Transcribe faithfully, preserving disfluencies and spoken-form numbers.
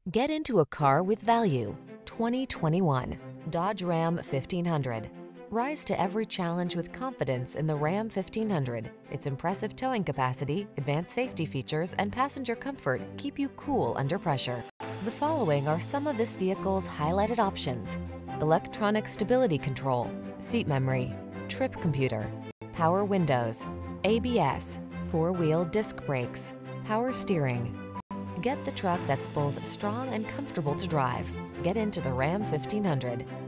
Get into a car with value. twenty twenty-one Dodge Ram fifteen hundred. Rise to every challenge with confidence in the Ram fifteen hundred. Its impressive towing capacity, advanced safety features, and passenger comfort keep you cool under pressure. The following are some of this vehicle's highlighted options: electronic stability control, seat memory, trip computer, power windows, A B S, four-wheel disc brakes, power steering. Get the truck that's both strong and comfortable to drive. Get into the Ram fifteen hundred.